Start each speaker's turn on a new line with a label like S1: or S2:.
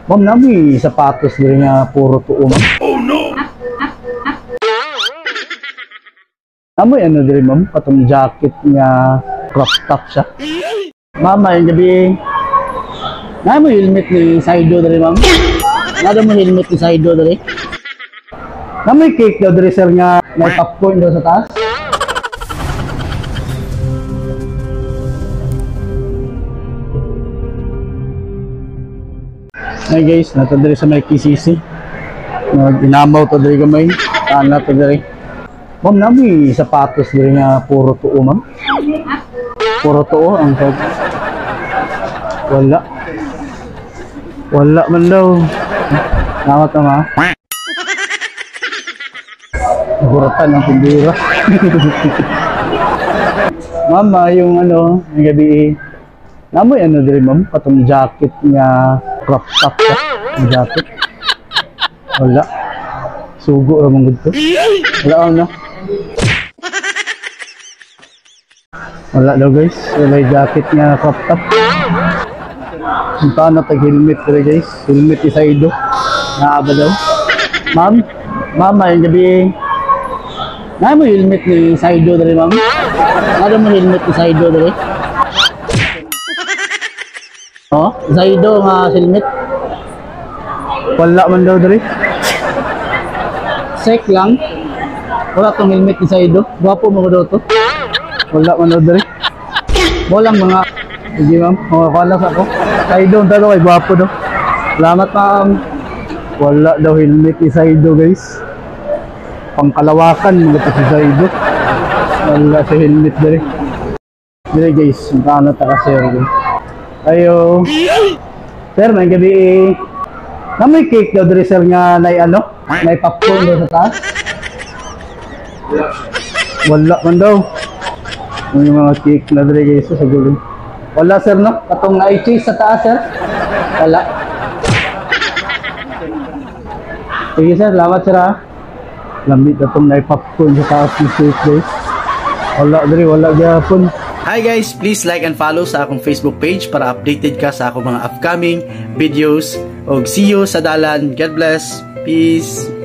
S1: Ma'am, nami sapatos din nga puro tuo, ma'am.
S2: Oh no!
S1: Namoy ano din, ma'am, patong jacket nga crop top siya. Ma'am, ayun gabi. Namoy helmet ni Saido din, ma'am. Nada mo helmet ni Saido din. Namoy cake daw din, sir, nga may popcorn daw sa taas. Ay guys, nato diri sa may KCC. Inamaw to diri gamay. Ana to diri. Ma'am, nami sapatos diri nga puro tuo, ma'am. Puro tuo ang tawag. Wala. Wala man daw. Nawat na, ma. Naguratan ang tindira. Ma'am, yung ano, yung gabi, namoy ano diri, ma'am, patong jacket nga crop top siya, yung jacket. Wala. Sugo ramang gudto. Wala ano. Wala daw guys. Wala yung jacket nga crop top. Punta na tag-helmet diri guys. Helmet ni Saido. Naaba daw. Ma'am, mama yung gabi. Na mo helmet ni Saido diri, ma'am. Nada mo helmet ni Saido diri. Oh, Saido nga helmet. Wala man daw diri. Sek lang. Wala tong helmet ni Saido. Gwapo mo daw to. Wala man daw diri. Walang mga sige, ma'am. Wala sa ako. Saido daw kay gwapo daw. Salamat, ma'am. Wala daw helmet ni Saido, guys. Pangkalawakan mga to si Saido. Wala sa helmet diri. Diri guys, magkano ta ka sir. Ayo. Sir, may gabi. Na may cake daw diri sir nga nay ano? May popcorn daw sa taas. Wala man daw. May mga cake na diri guys sa gulo. Wala sir no? Katong na cheese sa taas sir. Wala. Sige sir, salamat sir ha. Lamit atong na popcorn sa taas ni cake guys. Wala diri, wala gyapon.
S2: Hi guys, please like and follow sa akong Facebook page para updated ka sa akong mga upcoming videos. Og see you sa dalan. God bless. Peace.